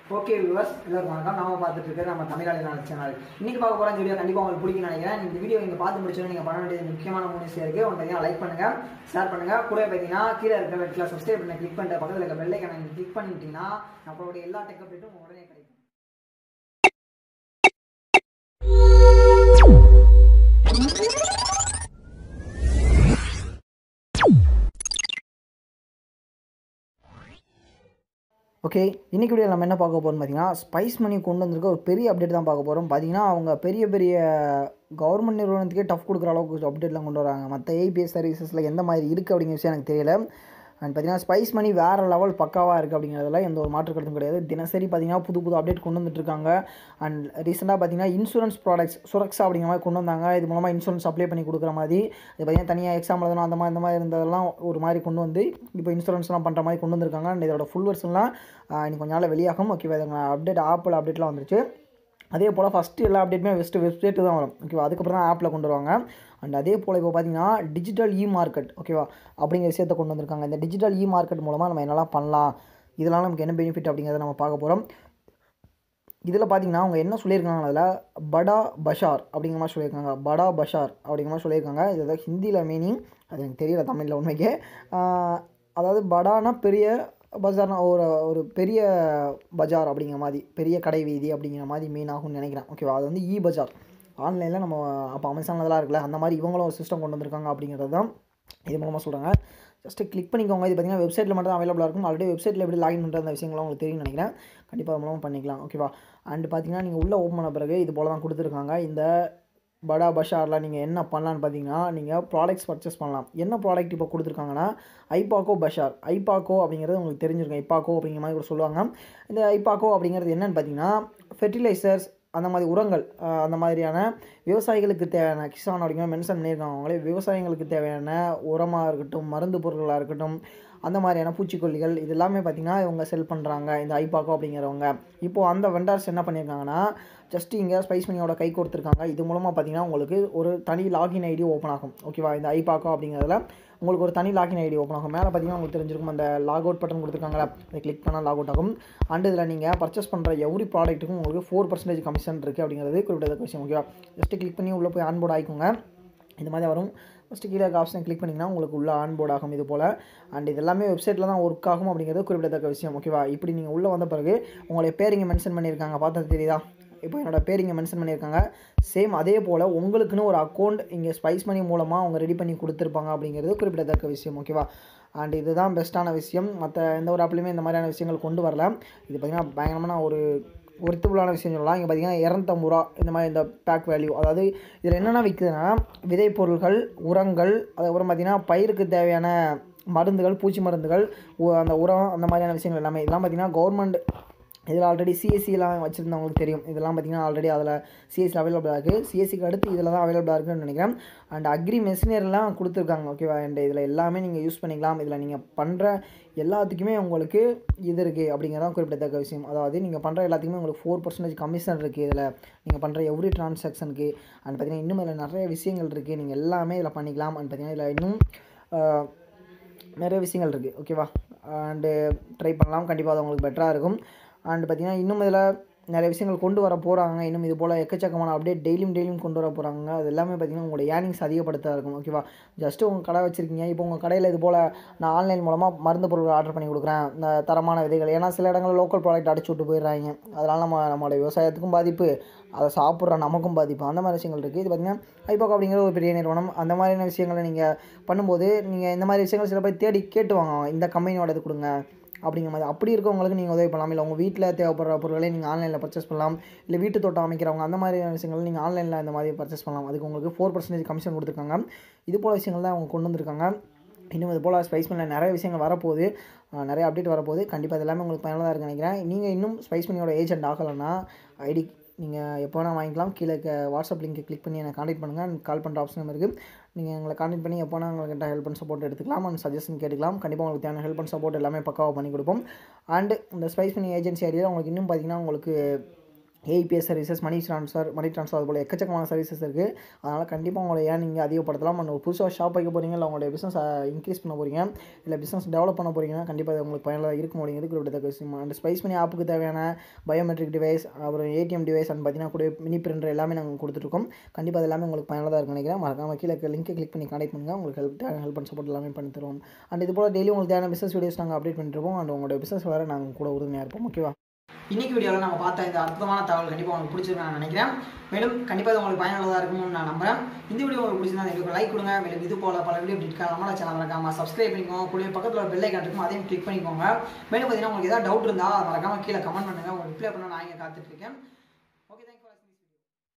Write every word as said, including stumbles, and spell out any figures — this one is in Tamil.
ஓகே வியூவர்ஸ் எல்லாருக்கும் வணக்கம். நாம பார்த்துட்டு இருக்கிறது நம்ம தமிழ் சேனல். இன்னைக்கு பார்க்க போகிற இந்த வீடியோ கண்டிப்பாக உங்களுக்கு பிடிக்கும்னு நினைக்கிறேன். இந்த வீடியோ நீங்கள் பார்த்து முடிச்சோன்னு நீங்கள் பண்ண வேண்டியது முக்கியமான மூணு விஷயம் இருக்குது. ஒன்று பார்த்தீங்கன்னா லைக் பண்ணுங்கள், ஷேர் பண்ணுங்கள். கூட பார்த்தீங்கன்னா கீழே இருக்கிற ரெட்டில் சப்ஸ்கிரைப் பண்ணி கிளிக் பண்ணிட்டு பக்கத்தில் இருக்க பெல் ஐக்கானை நீங்கள் கிளிக் பண்ணிட்டீங்கன்னா நம்மளுடைய எல்லா டெக் அப்டேட்டும் உடனே கிடைக்கும். ஓகே, இன்றைக்கி வீடியோ நம்ம என்ன பார்க்க போகிறோம்னு பார்த்தீங்கன்னா ஸ்பைஸ் மணி கொண்டு வந்திருக்க ஒரு பெரிய அப்டேட் தான் பார்க்க போகிறோம். பார்த்தீங்கன்னா அவங்க பெரிய பெரிய கவர்மெண்ட் நிறுவனத்துக்கே டஃப் கொடுக்குற அளவுக்கு அப்டேட்லாம் கொண்டு வராங்க. மற்ற ஏபிஎஸ் சர்வீசஸில் எந்த மாதிரி இருக்குது அப்படிங்கிற விஷயம் எனக்கு தெரியல. அண்ட் பார்த்தீங்கன்னா ஸ்பைஸ் மணி வேறு லெவல் பக்காவாக இருக்குது அப்படிங்கிறதுல எந்த ஒரு மாற்று கருத்தும் கிடையாது. தினசரி பார்த்தீங்கன்னா புது புது அப்டேட் கொண்டு வந்துட்டுருக்காங்க. அண்ட் ரீசெண்டாக பார்த்தீங்கன்னா இன்சூரன்ஸ் ப்ராடக்ட்ஸ் சுரக்ஷா அப்படிங்கிற மாதிரி கொண்டு வந்தாங்க. இது மூலமாக இன்சூரன்ஸ் அப்ளை பண்ணி கொடுக்குற மாதிரி, இது பார்த்தீங்கன்னா தனியாக எக்ஸாம் எழுதணும் அந்த மாதிரி இந்த மாதிரி இருந்ததெல்லாம் ஒரு மாதிரி கொண்டு வந்து இப்போ இன்சூரன்ஸ்லாம் பண்ணுற மாதிரி கொண்டு வந்திருக்காங்க. அண்ட் இதோட ஃபுல் வெர்ஷன்லாம் இன்னைக்கு கொஞ்ச நாள் வெளியாகும். ஓகேவா, அப்டேட் ஆப்பிள் அப்டேட்லாம் வந்துருச்சு. அதே போல் ஃபஸ்ட்டு எல்லா அப்டேட்டுமே ஃபஸ்ட்டு வெப்சைட்டு தான் வரும். ஓகேவா, அதுக்கப்புறம் தான் ஆப்பில் கொண்டு வருவாங்க. அண்ட் அதே போல் இப்போ பார்த்தீங்கன்னா டிஜிட்டல் இ மார்க்கெட் ஓகேவா அப்படிங்கிற விஷயத்தை கொண்டு வந்திருக்காங்க. இந்த டிஜிட்டல் இ மார்க்கெட் மூலமாக நம்ம என்னெல்லாம் பண்ணலாம், இதெல்லாம் நமக்கு என்ன பெனிஃபிட் அப்படிங்கிறத நம்ம பார்க்க போகிறோம். இதில் பார்த்தீங்கன்னா அவங்க என்ன சொல்லியிருக்காங்க, அதில் படா பஷார் அப்படிங்கிற மாதிரி சொல்லியிருக்காங்க. படா பஷார் அப்படிங்கிற மாதிரி சொல்லியிருக்காங்க. இது ஏதாவது ஹிந்தியில் மீனிங் அது எனக்கு தெரியல, தமிழில் உண்மைக்கே. அதாவது படானா பெரிய, பஜார்னா ஒரு ஒரு பெரிய பஜார் அப்படிங்கிற மாதிரி, பெரிய கடை வீதி அப்படிங்கிற மாதிரி மீன் ஆகும்னு நினைக்கிறேன். ஓகேவா, அது வந்து இ பஜார். ஆன்லைனில் நம்ம அப்போ அமேசான் அதெல்லாம் இருக்குல்ல, அந்த மாதிரி இவங்களும் ஒரு சிஸ்டம் கொண்டு வந்திருக்காங்க அப்படிங்கிறது தான் இது மூலமாக சொல்கிறாங்க. ஜஸ்ட்டு கிளிக் பண்ணிக்கோங்க. இது பார்த்திங்கன்னா வெப்சைட்டில் மட்டும் தான் அவைலபிளாக இருக்கும். ஆல்ரெடி வெப்சைட்டில் எப்படி லாகின் பண்ணுற அந்த விஷயங்கள்லாம் உங்களுக்கு தெரியும்னு நினைக்கிறேன். கண்டிப்பாக அது மூலமாக பண்ணிக்கலாம். ஓகேவா, அண்ட் பார்த்தீங்கன்னா நீங்கள் உள்ளே ஓப்பன் பண்ண பிறகு இது போல் தான் கொடுத்துருக்காங்க. இந்த படா பஷாரில் நீங்கள் என்ன பண்ணலான்னு பார்த்தீங்கன்னா நீங்கள் ப்ராடக்ட்ஸ் பர்ச்சேஸ் பண்ணலாம். என்ன ப்ராடக்ட் இப்போ கொடுத்துருக்காங்கன்னா ஐபாக்கோ பஷார். ஐபாக்கோ அப்படிங்கிறது உங்களுக்கு தெரிஞ்சிருக்கும். ஐபாக்கோ அப்படிங்கிற மாதிரி கூட சொல்லுவாங்க. இந்த ஐபாக்கோ அப்படிங்கிறது என்னென்னு பார்த்தீங்கன்னா ஃபெர்டிலைசர்ஸ், அந்த மாதிரி உரங்கள், அந்த மாதிரியான விவசாயிகளுக்கு தேவையான கிசான் அப்படிங்கிற மென்ஷன் பண்ணியிருக்காங்க. அவங்களே விவசாயிகளுக்கு தேவையான உரமாக இருக்கட்டும், மருந்து பொருட்களாக இருக்கட்டும், அந்த மாதிரியான பூச்சிக்கொல்லிகள் இது எல்லாமே பார்த்திங்கன்னா இவங்க செல் பண்ணுறாங்க இந்த ஐபாக்கோ அப்படிங்கிறவங்க. இப்போது அந்த வெண்டார்ஸ் என்ன பண்ணியிருக்காங்கன்னா ஜஸ்ட் இங்கே ஸ்பைஸ் மணியோட கை கொடுத்துருக்காங்க. இது மூலமாக பார்த்திங்கன்னா உங்களுக்கு ஒரு தனி லாகின் ஐடி ஓப்பன் ஆகும். ஓகேவா, இந்த ஐபாக்கோ அப்படிங்கிறதுல உங்களுக்கு ஒரு தனி லாகின் ஐடி ஓப்பன் ஆகும். மேலே பார்த்தீங்கன்னா உங்களுக்கு தெரிஞ்சிருக்கும் அந்த லாக் அவுட் பட்டன் கொடுத்துருக்காங்களா, அதை கிளிக் பண்ணால் லாக் அவுட் ஆகும். அண்ட் இதில் நீங்கள் பர்ச்சேஸ் பண்ணுற எவ்ரி ப்ராடக்ட்டுக்கும் உங்களுக்கு ஃபோர் பர்சன்டேஜ் கமிஷன் இருக்குது அப்படிங்கிறது குறிப்பிட்ட விஷயம். ஓகேவா, ஜஸ்ட்டு கிளிக் பண்ணி உள்ளே போய் ஆன்போர்ட் ஆகிக்கோங்க. இந்த மாதிரி வரும். ஃபஸ்ட்டு கீழே ஆப்ஷன் கிளிக் பண்ணிங்கன்னா உங்களுக்கு உள்ள ஆன்போர்ட் ஆகும் இது போல். அண்ட் இது எல்லாமே வெப்சைட்டில் தான் ஒர்க் ஆகும் அப்படிங்கிறது குறிப்பிடத்தக்க விஷயம். ஓகேவா, இப்படி நீங்கள் உள்ளே வந்த பிறகு உங்களுடைய பேர் இங்கே மென்ஷன் பண்ணியிருக்காங்க, பார்த்தது தெரியுதா? இப்போ என்னோடய பேர் இங்கே மென்ஷன் பண்ணியிருக்காங்க. சேம் அதே போல் உங்களுக்குன்னு ஒரு அக்கௌண்ட் இங்கே ஸ்பைஸ் மணி மூலமாக அவங்க ரெடி பண்ணி கொடுத்துருப்பாங்க அப்படிங்கிறது குறிப்பிடத்தக்க விஷயம். ஓகேவா, அண்ட் இதுதான் பெஸ்ட்டான விஷயம். மற்ற எந்த ஒரு ஆப்லையுமே இந்த மாதிரியான விஷயங்கள் கொண்டு வரல. இது பார்த்திங்கன்னா பயங்கரமான ஒரு ஒருத்தபுளான விஷயம் சொல்லலாம். இங்கே பார்த்திங்கன்னா இரநூத்தம்பது ரூபா இந்த மாதிரி இந்த பேக் வேல்யூ. அதாவது இதில் என்னென்ன விற்குதுன்னா விதை பொருட்கள், உரங்கள், அதுக்கப்புறம் பார்த்திங்கன்னா பயிருக்கு தேவையான மருந்துகள், பூச்சி மருந்துகள், அந்த உரம், அந்த மாதிரியான விஷயங்கள் எல்லாமே. இதெல்லாம் பார்த்திங்கன்னா கவர்மெண்ட் இதில் ஆல்ரெடி சிஎஸ்சிலாம் வச்சுருந்தவங்களுக்கு தெரியும். இதெல்லாம் பார்த்திங்கன்னா ஆல்ரெடி அதில் சிஎஸ்சி அவைலபிளாக இருக்குது. சிஎஸ்சிக்கு அடுத்து இதில் தான் அவைலபிளாக இருக்குதுன்னு நினைக்கிறேன். அண்ட் அக்ரி மெஷினரிலாம் கொடுத்துருக்காங்க. ஓகேவா, அண்ட் இதில் எல்லாமே நீங்கள் யூஸ் பண்ணிக்கலாம். இதில் நீங்கள் பண்ணுற எல்லாத்துக்குமே உங்களுக்கு இது இருக்குது அப்படிங்கிறதான் குறிப்பிடத்தக்க விஷயம். அதாவது நீங்கள் பண்ணுற எல்லாத்துக்குமே உங்களுக்கு ஃபோர் பர்சன்டேஜ் கமிஷன் இருக்குது இதில் நீங்கள் பண்ணுற எவ்ரி ட்ரான்சாக்ஷனுக்கு. அண்ட் பார்த்திங்கன்னா இன்னும் இதில் நிறைய விஷயங்கள் இருக்குது. நீங்கள் எல்லாமே இதில் பண்ணிக்கலாம். அண்ட் பார்த்திங்கன்னா இதில் இன்னும் நிறைய விஷயங்கள் இருக்குது. ஓகேவா, அண்டு ட்ரை பண்ணலாம். கண்டிப்பாக அது உங்களுக்கு பெட்டராக இருக்கும். அண்ட் பார்த்திங்கன்னா இன்னும் இதில் நிறைய விஷயங்கள் கொண்டு வர போகிறாங்க. இன்னும் இது போல் எக்கச்சக்கமான அப்டேட் டெய்லியும் டெய்லியும் கொண்டு வர போகிறாங்க. அது எல்லாமே பார்த்திங்கன்னா உங்களோட ஏர்னிங்ஸ் அதிகப்படுத்த இருக்கும். ஓகேவா, ஜஸ்ட்டு உங்கள் கடை வச்சுருக்கீங்க. இப்போ உங்கள் கடையில் இது போல் நான் ஆன்லைன் மூலமாக மருந்து பொருட்கள் ஆர்டர் பண்ணி கொடுக்குறேன், இந்த தரமான விதைகள். ஏன்னா சில இடங்களில் லோக்கல் ப்ராடக்ட் அடிச்சு விட்டு போயிடுறாங்க. அதனால் நம்ம நம்மளோட விவசாயத்துக்கும் பாதிப்பு, அதை சாப்பிட்ற நமக்கும் பாதிப்பு. அந்த மாதிரி விஷயங்கள் இருக்குது. இது பார்த்திங்கன்னா ஐபாக்கோ அப்படிங்கிற ஒரு பெரிய நிறுவனம். அந்த மாதிரியான விஷயங்களை நீங்கள் பண்ணும்போது நீங்கள் இந்த மாதிரி விஷயங்கள் சில பேர் தேடி கேட்டுவாங்க, இந்த கம்பெனியோட இது கொடுங்க அப்படிங்கிற மாதிரி. அப்படி இருக்கவங்களுக்கு நீங்கள் உதவி பண்ணலாம். இல்லை உங்கள் வீட்டில் தேவைப்படுற பொருட்களை நீங்கள் ஆன்லைனில் பர்ச்சேஸ் பண்ணலாம். இல்லை வீட்டு தோட்டம் அமைக்கிறவங்க அந்த மாதிரியான விஷயங்கள் நீங்கள் ஆன்லைனில் இந்த மாதிரி பர்ச்சேஸ் பண்ணலாம். அதுக்கு உங்களுக்கு ஃபோர் பர்சன்டேஜ் கமிஷன் கொடுத்துருக்காங்க. இது போல் விஷயங்கள் தான் அவங்க கொண்டு வந்திருக்காங்க. இன்னும் இது போல் ஸ்பைஸ் மணியில் நிறைய விஷயங்கள் வரப்போகுது, நிறைய அப்டேட் வரப்போகுது. கண்டிப்பாக இது எல்லாமே உங்களுக்கு பயனுள்ளதாக இருக்குன்னு நினைக்கிறேன். நீங்கள் இன்னும் ஸ்பைஸ் மணியோட ஏஜென்ட் ஆகலைன்னா ஐடி நீங்கள் எப்போ வேணால் வாங்கிக்கலாம். கீழே வாட்ஸ்அப் லிங்க்கை கிளிக் பண்ணி என்னை கான்டெக்ட் பண்ணுங்கள். கால் பண்ணுற ஆப்ஷனும் இருக்குது. நீங்கள் எங்களை கான்டெக்ட் பண்ணி எப்போ வேணால் உங்களுக்கு ஹெல்ப் அண்ட் சப்போர்ட் எடுத்துக்கலாம். அண்ட் சஜஷன் கேட்டுக்கலாம். கண்டிப்பாக உங்களுக்கு தேவையான ஹெல்ப் அண்ட் சப்போர்ட் எல்லாமே பக்காவாக பண்ணி கொடுப்போம். அண்ட் இந்த ஸ்பைஸ் மணி ஏஜென்சி ஐடியில் உங்களுக்கு இன்னும் பார்த்திங்கன்னா உங்களுக்கு AEPS services, money transfer money transfer அது போல் எக்கச்சக்கமான சர்வீசஸ் இருக்குது. அதனால் கண்டிப்பாக உங்களை ஏன் நீங்கள் அதிகப்படுத்தலாம். ஒரு புதுசாக ஷாப் வைக்க போகிறீங்க, இல்லை உங்களுடைய பிஸ்னஸ் இன்க்ரீஸ் பண்ண போகிறீங்க, இல்லை பிஸ்னஸ் டெவலப் பண்ண போகிறீங்கன்னா கண்டிப்பாக அது உங்களுக்கு பயனுள்ளதாக இருக்கும் அப்படிங்கிறது குறிப்பிடத்தக்க விஷயம். அண்ட் ஸ்பைஸ் மணி ஆப்புக்கு தேவையான பயோமெட்ரிக் டிவைஸ், அப்புறம் ஏடிஎம் டிவைஸ் அண்ட் பார்த்தீங்கன்னா கூட மினி பிரிண்டர் எல்லாமே நாங்கள் கொடுத்துருக்கோம். கண்டிப்பாக அது எல்லாமே உங்களுக்கு பயனுள்ளதாக இருக்குன்னு நினைக்கிறேன். மறக்காமல் கீழே லிங்கை கிளிக் பண்ணி கான்டெக்ட் பண்ணுங்கள். உங்களுக்கு ஹெல்ப் ஹெல்ப் அண்ட் சப்போர்ட் எல்லாமே பண்ணி தருவோம். அண்ட் இது போல் டெய்லி உங்களுக்கு தேவையான பிஸ்னஸ் வீடியோஸ் நாங்கள் அப்டேட் பண்ணிட்டுருப்போம். அண்ட் உங்களுடைய பிஸ்னஸ் வர நாங்கள் கூட உறுதுணையாக இருப்போம். ஓகேவா? இன்றைக்கி வீடியோவில் நம்ம பார்த்த இந்த அற்புதமான தகவல் கண்டிப்பாக உங்களுக்கு பிடிச்சிருக்கு நான் நினைக்கிறேன். மேலும் கண்டிப்பாக அது உங்களுக்கு பயனுள்ளதாக இருக்கும்னு நான் நம்புறேன். இந்த வீடியோ உங்களுக்கு பிடிச்சிருந்தா எங்களுக்கு லைக் கொடுங்க. மேலும் இது போல பல வீடியோ அப்டேட் நம்மளோட சேனல் மறக்காம சப்ஸ்கிரைப் பண்ணிக்கோங்க. கூட பக்கத்தில் ஒரு பெல் ஐக்கான் இருக்கும், அதையும் கிளிக் பண்ணிக்கோங்க. மேலும் பார்த்தீங்கன்னா உங்களுக்கு ஏதாவது டவுட் இருந்தால் மறக்காம கீழே கமெண்ட் பண்ணுங்கள். உங்களுக்கு ரிப்ளை பண்ண நான் இங்கே காத்துட்ருக்கேன்.